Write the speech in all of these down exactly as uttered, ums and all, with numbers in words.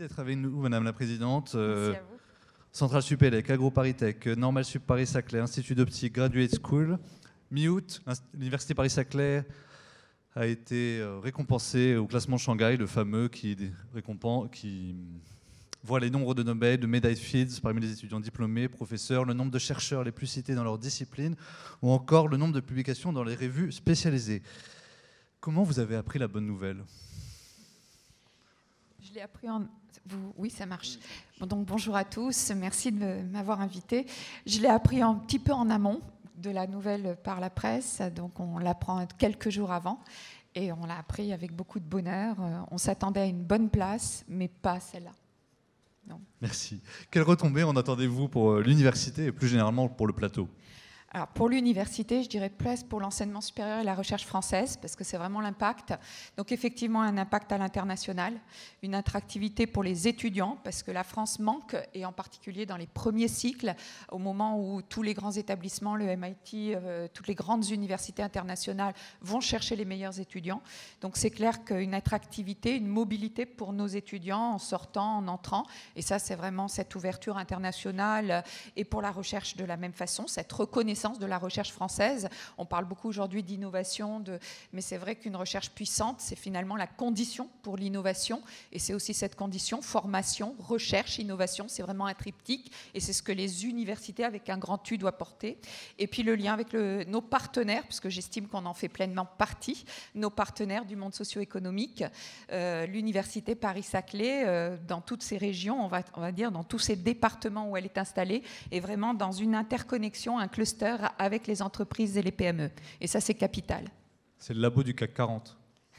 d'être avec nous, Madame la Présidente. Merci à vous. Centrale Supélec, AgroParisTech, Normal Sup Paris-Saclay, Institut d'Optique, Graduate School. Mi-août, l'Université Paris-Saclay a été récompensée au classement Shanghai, le fameux qui, récompense, qui voit les nombres de Nobel, de médailles Fields parmi les étudiants diplômés, professeurs, le nombre de chercheurs les plus cités dans leur discipline, ou encore le nombre de publications dans les revues spécialisées. Comment vous avez appris la bonne nouvelle ? Je l'ai appris en... Vous... Oui, ça marche. Bon, donc, bonjour à tous, merci de m'avoir invité. Je l'ai appris un petit peu en amont de la nouvelle par la presse, donc on l'apprend quelques jours avant, et on l'a appris avec beaucoup de bonheur. On s'attendait à une bonne place, mais pas celle-là. Non. Merci. Quelles retombées en attendez-vous pour l'université et plus généralement pour le plateau ? Alors pour l'université, je dirais plus pour l'enseignement supérieur et la recherche française, parce que c'est vraiment l'impact. Donc effectivement, un impact à l'international, une attractivité pour les étudiants, parce que la France manque, et en particulier dans les premiers cycles, au moment où tous les grands établissements, le M I T, euh, toutes les grandes universités internationales vont chercher les meilleurs étudiants. Donc c'est clair qu'une attractivité, une mobilité pour nos étudiants en sortant, en entrant, et ça c'est vraiment cette ouverture internationale, et pour la recherche de la même façon, cette reconnaissance de la recherche française. On parle beaucoup aujourd'hui d'innovation, de... mais c'est vrai qu'une recherche puissante, c'est finalement la condition pour l'innovation. Et c'est aussi cette condition, formation, recherche, innovation, c'est vraiment un triptyque. Et c'est ce que les universités, avec un grand U, doivent porter. Et puis le lien avec le... nos partenaires, puisque j'estime qu'on en fait pleinement partie, nos partenaires du monde socio-économique, euh, l'université Paris-Saclay, euh, dans toutes ces régions, on va, on va dire dans tous ces départements où elle est installée, est vraiment dans une interconnexion, un cluster avec les entreprises et les P M E. Et ça, c'est capital. C'est le labo du C A C quarante.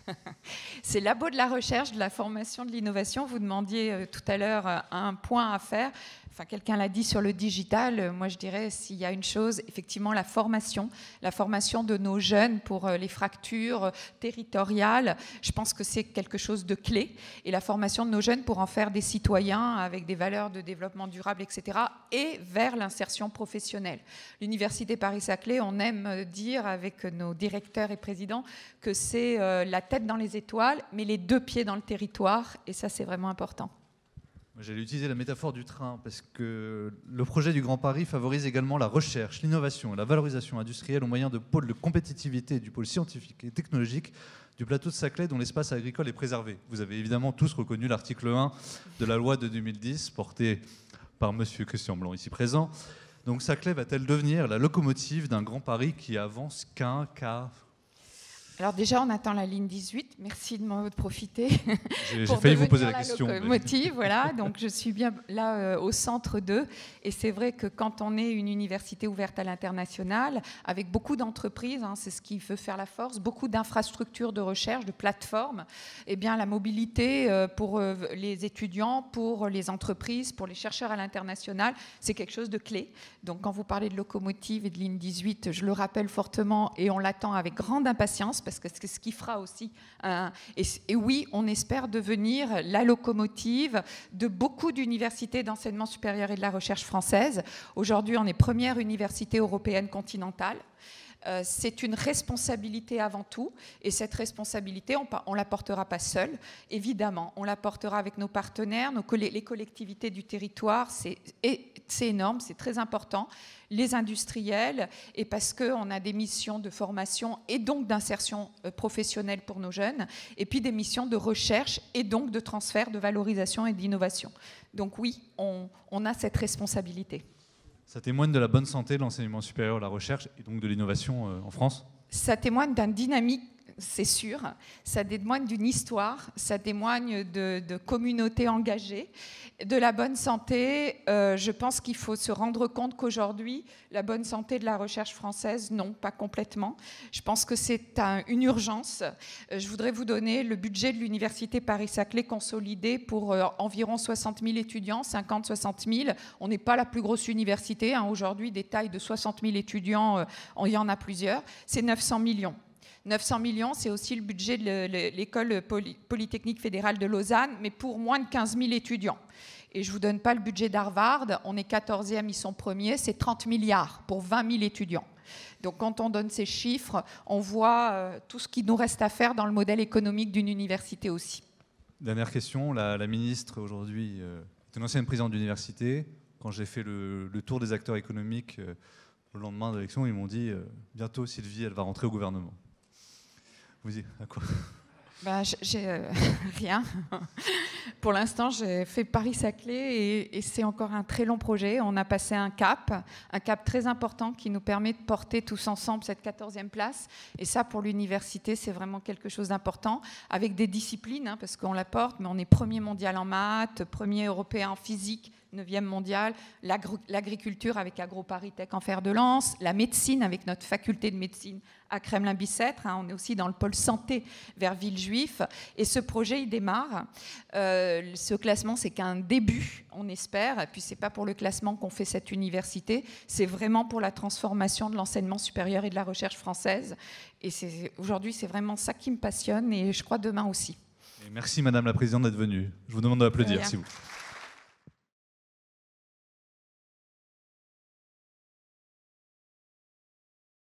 C'est le labo de la recherche, de la formation, de l'innovation. Vous demandiez euh, tout à l'heure euh, un point à faire. Enfin, quelqu'un l'a dit sur le digital. Moi, je dirais, s'il y a une chose, effectivement, la formation. La formation de nos jeunes pour euh, les fractures euh, territoriales. Je pense que c'est quelque chose de clé. Et la formation de nos jeunes pour en faire des citoyens avec des valeurs de développement durable, et cetera. Et vers l'insertion professionnelle. L'Université Paris-Saclay, on aime dire avec nos directeurs et présidents que c'est euh, la tête dans les étoiles, mais les deux pieds dans le territoire. Et ça, c'est vraiment important. J'allais utiliser la métaphore du train parce que le projet du Grand Paris favorise également la recherche, l'innovation et la valorisation industrielle au moyen de pôles de compétitivité du pôle scientifique et technologique du plateau de Saclay dont l'espace agricole est préservé. Vous avez évidemment tous reconnu l'article un de la loi de deux mille dix porté par monsieur Christian Blanc ici présent. Donc Saclay va-t-elle devenir la locomotive d'un Grand Paris qui avance qu'un quart ? Alors déjà, on attend la ligne dix-huit. Merci de m'en profiter. J'ai failli vous poser la, la question. Locomotive, mais... voilà. Donc je suis bien là euh, au centre deux. Et c'est vrai que quand on est une université ouverte à l'international, avec beaucoup d'entreprises, hein, c'est ce qui veut faire la force, beaucoup d'infrastructures de recherche, de plateformes, eh bien la mobilité euh, pour euh, les étudiants, pour les entreprises, pour les chercheurs à l'international, c'est quelque chose de clé. Donc quand vous parlez de locomotive et de ligne dix-huit, je le rappelle fortement et on l'attend avec grande impatience. Parce que c'est ce qui fera aussi. Un, et, et oui, on espère devenir la locomotive de beaucoup d'universités d'enseignement supérieur et de la recherche française. Aujourd'hui, on est première université européenne continentale. Euh, c'est une responsabilité avant tout, et cette responsabilité, on ne la portera pas seule, évidemment. On la portera avec nos partenaires, nos, les collectivités du territoire, c'est énorme, c'est très important, les industriels, et parce qu'on a des missions de formation et donc d'insertion professionnelle pour nos jeunes, et puis des missions de recherche et donc de transfert, de valorisation et d'innovation. Donc oui, on, on a cette responsabilité. Ça témoigne de la bonne santé de l'enseignement supérieur, la recherche et donc de l'innovation en France ? Ça témoigne d'un dynamique, c'est sûr. Ça témoigne d'une histoire, ça témoigne de, de communautés engagées, de la bonne santé. Euh, je pense qu'il faut se rendre compte qu'aujourd'hui, la bonne santé de la recherche française, non, pas complètement. Je pense que c'est un, une urgence. Euh, je voudrais vous donner le budget de l'Université Paris-Saclay consolidé pour euh, environ soixante mille étudiants, cinquante à soixante mille. On n'est pas la plus grosse université. Hein. Aujourd'hui, des tailles de soixante mille étudiants, euh, il y en a plusieurs. C'est neuf cents millions. neuf cents millions, c'est aussi le budget de l'école polytechnique fédérale de Lausanne, mais pour moins de quinze mille étudiants. Et je ne vous donne pas le budget d'Harvard, on est quatorzième, ils sont premiers, c'est trente milliards pour vingt mille étudiants. Donc quand on donne ces chiffres, on voit euh, tout ce qu'il nous reste à faire dans le modèle économique d'une université aussi. Dernière question. La, la ministre, aujourd'hui, euh, est une ancienne présidente d'université. Quand j'ai fait le, le tour des acteurs économiques euh, le lendemain de l'élection, ils m'ont dit euh, bientôt, Sylvie, elle va rentrer au gouvernement. Vous dites à quoi? Ben, j'ai euh, rien. Pour l'instant, j'ai fait Paris-Saclay et, et c'est encore un très long projet. On a passé un cap, un cap très important qui nous permet de porter tous ensemble cette quatorzième place. Et ça, pour l'université, c'est vraiment quelque chose d'important, avec des disciplines, hein, parce qu'on la porte, mais on est premier mondial en maths, premier européen en physique, neuvième mondial, l'agriculture avec AgroParisTech en fer de lance, la médecine avec notre faculté de médecine à Kremlin-Bicêtre, hein, on est aussi dans le pôle santé vers Villejuif, et ce projet, il démarre. Euh, ce classement, c'est qu'un début, on espère, et puis c'est pas pour le classement qu'on fait cette université, c'est vraiment pour la transformation de l'enseignement supérieur et de la recherche française, et aujourd'hui, c'est vraiment ça qui me passionne, et je crois demain aussi. Et merci Madame la Présidente d'être venue. Je vous demande d'applaudir, s'il vous plaît.